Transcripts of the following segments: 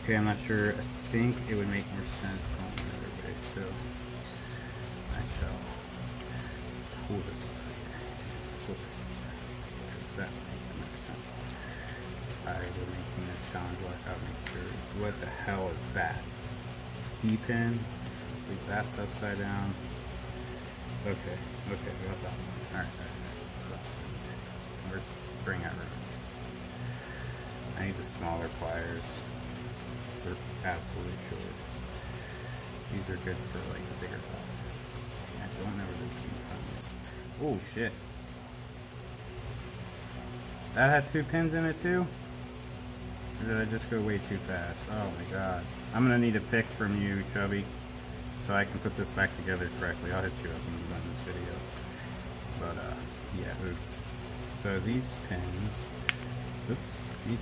Okay, I'm not sure. I think it would make more sense going the other way, so I shall pull this up here. Flip it. Because that makes sense. We're making this challenge block. I'll make sure. What the hell is that? Key pin. That's upside down. Okay, we got that one. Alright, where's the spring at? I need the smaller pliers. They're absolutely short. These are good for like the bigger top. I don't know where this one's from. Oh shit. That had 2 pins in it too? Or did I just go way too fast? Oh my god. I'm gonna need a pic from you, Chubby, so I can put this back together correctly. I'll hit you up when we're done this video. But yeah, oops. So these pins, these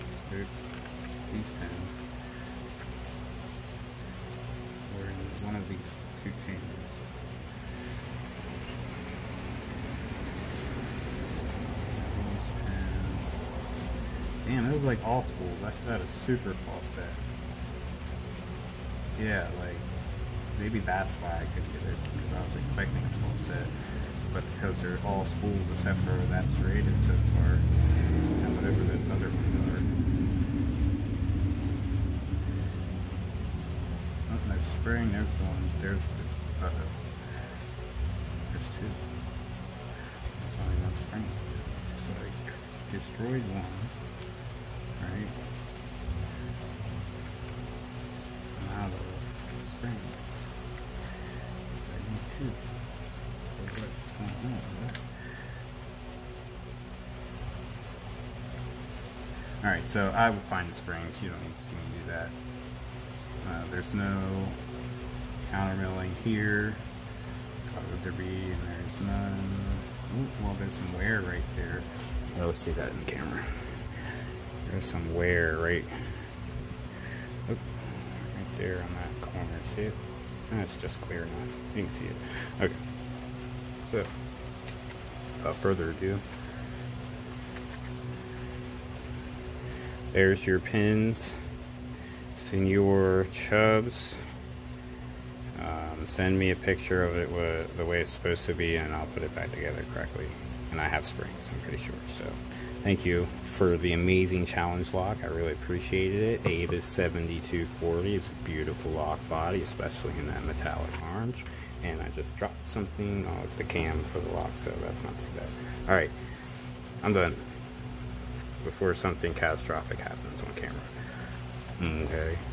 pins were in one of these 2 chambers. These pins. Damn, it was like all schools. I should have had a super fall set. Yeah, like, maybe that's why I couldn't get it, because I was expecting a full set. But because they're all schools except for that's rated so far, and whatever those other ones are. Oh, there's spring, there's one, there's the, there's 2. There's only 1 spring. So I destroyed 1, right? Now the springs. I need 2. So what's going on? Alright, so I will find the springs. You don't need to see me do that. There's no counter milling here. Why would there be? And there's none. Ooh, well, there's some wear right there. Oh, let's see that in the camera. There's some wear right there on that corner. See it? That's just clear enough. You can see it. Okay. So, without further ado, there's your pins. Senor Chubbs. Send me a picture of it the way it's supposed to be, and I'll put it back together correctly. And I have springs, I'm pretty sure. So, thank you for the amazing challenge lock. I really appreciated it. Abe is 7240. It's a beautiful lock body, especially in that metallic orange. And I just dropped something. Oh, it's the cam for the lock, so that's not too bad. Alright, I'm done. Before something catastrophic happens on camera. Okay.